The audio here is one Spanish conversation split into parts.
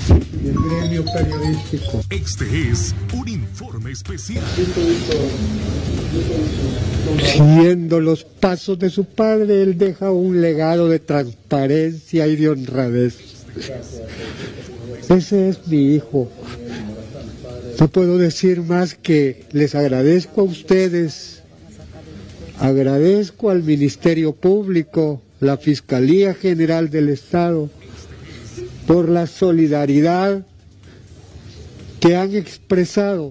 y el gremio periodístico. Este es un informe especial. Siguiendo los pasos de su padre, él deja un legado de transparencia y de honradez. Ese es mi hijo. No puedo decir más que les agradezco a ustedes, agradezco al Ministerio Público, la Fiscalía General del Estado, por la solidaridad que han expresado.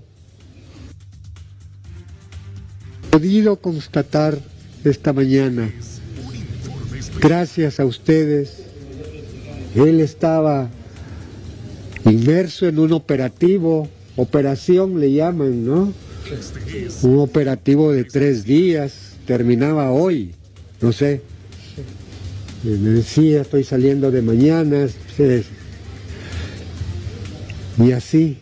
He podido constatar esta mañana, gracias a ustedes, él estaba inmerso en un operativo, operación le llaman, ¿no? Un operativo de 3 días, terminaba hoy, no sé. Me decía, estoy saliendo de mañana, y así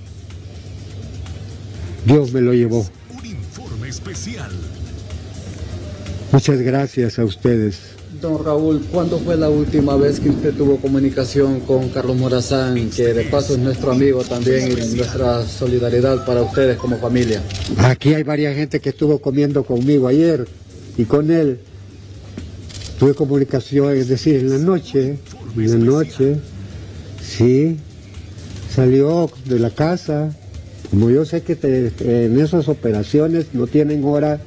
Dios me lo llevó. Un informe especial. Muchas gracias a ustedes. Don Raúl, ¿cuándo fue la última vez que usted tuvo comunicación con Carlos Morazán, que de paso es nuestro amigo también, y nuestra solidaridad para ustedes como familia? Aquí hay varias gente que estuvo comiendo conmigo ayer y con él. Tuve comunicación, es decir, en la noche, sí, salió de la casa. Como yo sé que en esas operaciones no tienen hora,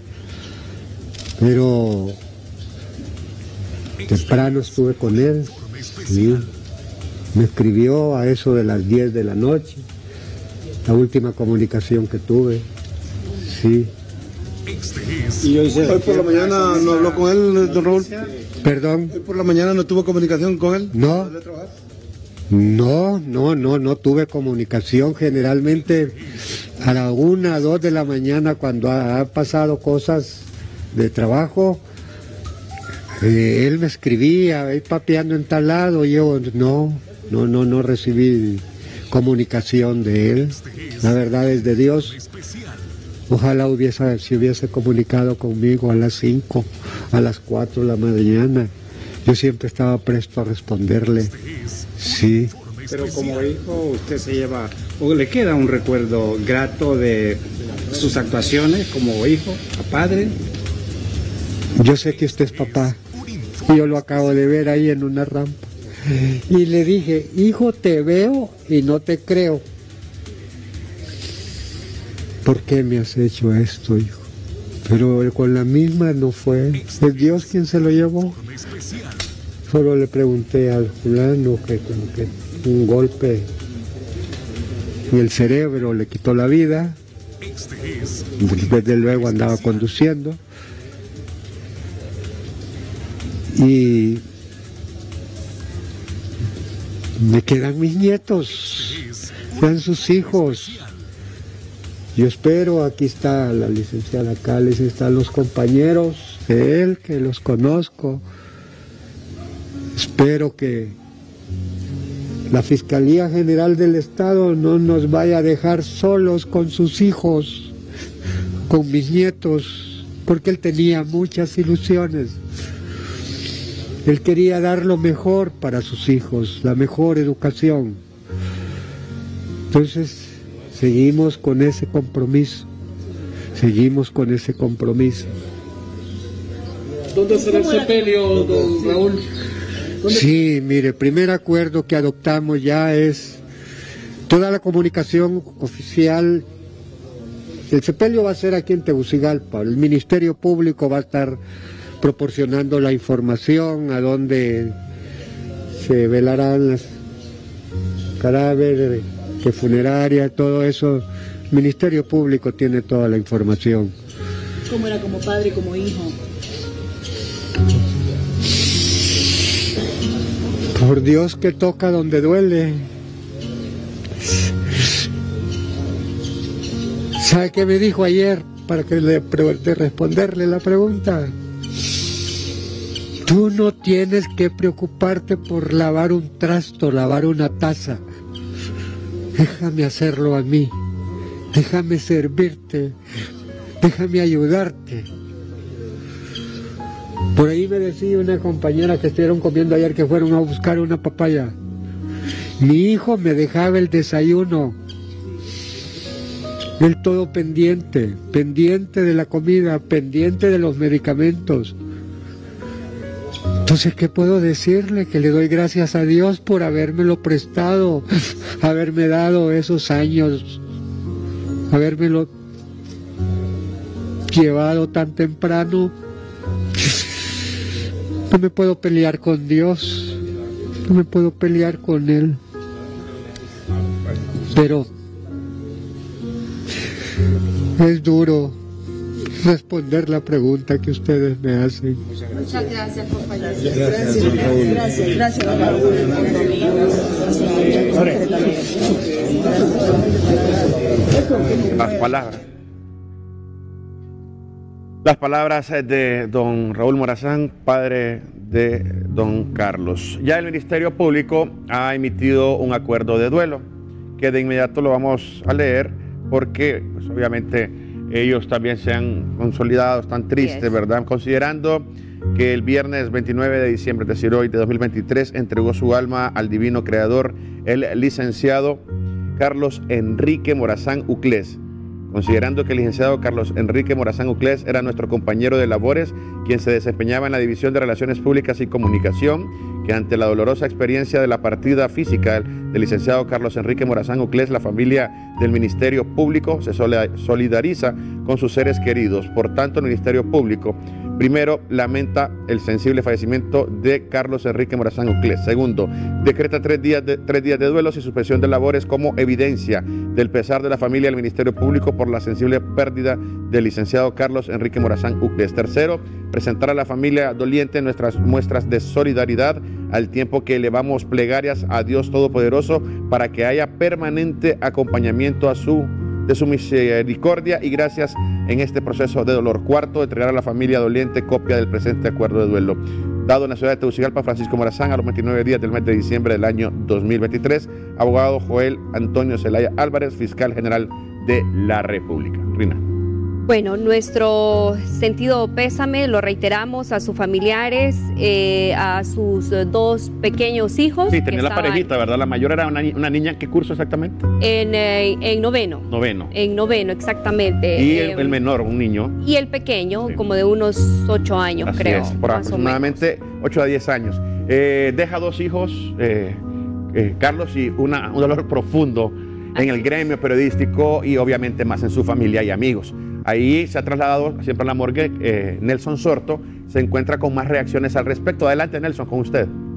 pero temprano estuve con él, sí. Me escribió a eso de las 10 de la noche, la última comunicación que tuve, sí. Y hoy por la mañana no habló con él, don Raúl. ¿Perdón? Hoy por la mañana no tuvo comunicación con él. No tuve comunicación. Generalmente a la 1, 2 de la mañana, cuando ha pasado cosas de trabajo, él me escribía, ahí papeando en tal lado, y yo no recibí comunicación de él. La verdad es de Dios. Ojalá se hubiese comunicado conmigo a las 5, a las 4 de la mañana. Yo siempre estaba presto a responderle. Sí. Pero como hijo, usted se lleva, o le queda un recuerdo grato de sus actuaciones como hijo, a padre. Yo sé que usted es papá. Y yo lo acabo de ver ahí en una rampa. Y le dije, hijo, te veo y no te creo. ¿Por qué me has hecho esto, hijo? Pero con la misma no fue. Es Dios quien se lo llevó. Solo le pregunté al fulano que como que un golpe y el cerebro le quitó la vida. Desde luego andaba conduciendo. Y me quedan mis nietos, sean sus hijos. Yo espero, aquí está la licenciada Cáliz, están los compañeros de él, que los conozco. Espero que la Fiscalía General del Estado no nos vaya a dejar solos con sus hijos, con mis nietos, porque él tenía muchas ilusiones. Él quería dar lo mejor para sus hijos, la mejor educación. Entonces, seguimos con ese compromiso. ¿Dónde será el sepelio, don Raúl? Sí, mire, el primer acuerdo que adoptamos ya es toda la comunicación oficial. El sepelio va a ser aquí en Tegucigalpa. El Ministerio Público va a estar proporcionando la información a dónde se velarán los cadáveres, qué funeraria, todo eso. El Ministerio Público tiene toda la información. ¿Cómo era como padre y como hijo? Por Dios que toca donde duele. ¿Sabe qué me dijo ayer para que de responderle la pregunta? Tú no tienes que preocuparte por lavar un trasto, lavar una taza. Déjame hacerlo a mí. Déjame servirte. Déjame ayudarte. Por ahí me decía una compañera que estuvieron comiendo ayer que fueron a buscar una papaya. Mi hijo me dejaba el desayuno, él todo pendiente, pendiente de la comida, pendiente de los medicamentos. Entonces, ¿qué puedo decirle? Que le doy gracias a Dios por habérmelo prestado, haberme dado esos años, habérmelo llevado tan temprano. No me puedo pelear con Dios, no me puedo pelear con Él. Pero es duro responder la pregunta que ustedes me hacen. Muchas gracias, compañero. Gracias, Las palabras de don Raúl Morazán, padre de don Carlos. Ya el Ministerio Público ha emitido un acuerdo de duelo, que de inmediato lo vamos a leer, porque pues, obviamente ellos también se han consolidado, están tristes, ¿verdad? Considerando que el viernes 29 de diciembre, es decir, hoy de 2023, entregó su alma al divino creador, el licenciado Carlos Enrique Morazán Uclés. Considerando que el licenciado Carlos Enrique Morazán Uclés era nuestro compañero de labores, quien se desempeñaba en la División de Relaciones Públicas y Comunicación, que ante la dolorosa experiencia de la partida física del licenciado Carlos Enrique Morazán Uclés, la familia del Ministerio Público se solidariza con sus seres queridos. Por tanto, el Ministerio Público, primero, lamenta el sensible fallecimiento de Carlos Enrique Morazán Uclés. Segundo, decreta 3 días de duelos y suspensión de labores como evidencia del pesar de la familia del Ministerio Público por la sensible pérdida del licenciado Carlos Enrique Morazán Uclés. Tercero, presentar a la familia doliente nuestras muestras de solidaridad, al tiempo que elevamos plegarias a Dios Todopoderoso para que haya permanente acompañamiento de su misericordia y gracias en este proceso de dolor. Cuarto, entregar a la familia doliente copia del presente acuerdo de duelo, dado en la ciudad de Tegucigalpa, Francisco Morazán, a los 29 días del mes de diciembre del año 2023. Abogado Joel Antonio Zelaya Álvarez, fiscal general de la República. Rina. Bueno, nuestro sentido pésame lo reiteramos a sus familiares, a sus 2 pequeños hijos. Sí, tenía la parejita, ¿verdad? La mayor era una niña. ¿Qué curso exactamente? En noveno. En noveno, exactamente. Y el menor, un niño. Y el pequeño, sí, como de unos 8 años, así creo. Es, por aproximadamente 8 a 10 años. Deja 2 hijos, Carlos, y un dolor profundo en el gremio periodístico y obviamente más en su familia y amigos. Ahí se ha trasladado siempre a la morgue Nelson Sorto, se encuentra con más reacciones al respecto. Adelante, Nelson, con usted.